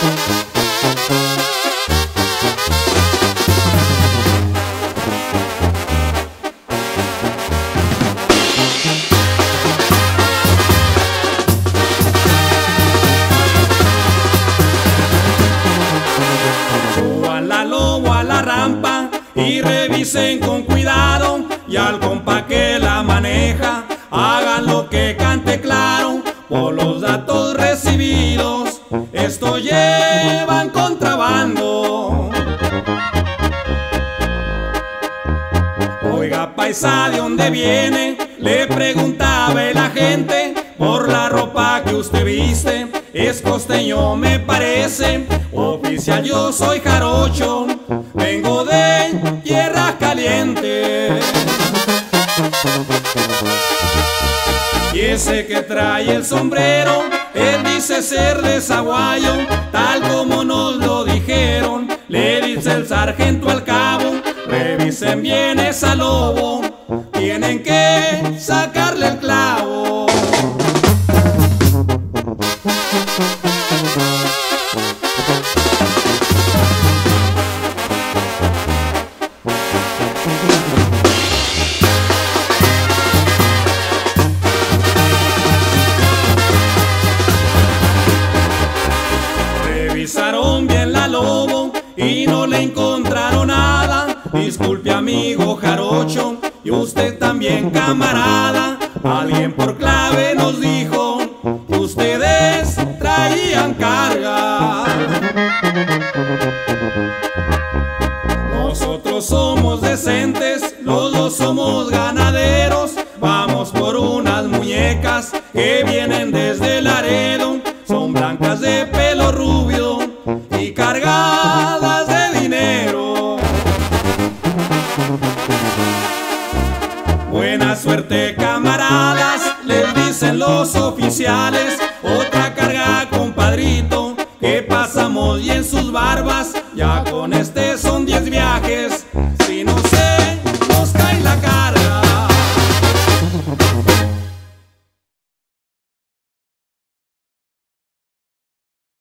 Y revisen con cuidado, y al compa que la maneja hagan lo que cante claro. Por los datos recibidos, esto llevan contrabando. Oiga, paisa, ¿de dónde viene?, le preguntaba el agente. Por la ropa que usted viste, es costeño me parece. Oficial, yo soy jarocho, vengo de tierra caliente. Y ese que trae el sombrero, él dice ser de Zaguayo, tal como nos lo dijeron. Le dice el sargento al cabo, revisen bien esa lobo, tienen que sacarle el clavo. Revisaron bien la lobo y no le encontraron nada. Disculpe, amigo jarocho, y usted también, camarada. Alguien por clave nos dijo que ustedes traían carga. Nosotros somos decentes, los dos somos ganaderos. Vamos por unas muñecas que vienen desde Laredo. Son blancas de pelo rubio y cargadas de dinero. Buena suerte, camaradas, les dicen los oficiales. Otra carga, compadrito, que pasamos, y en sus barbas ya con este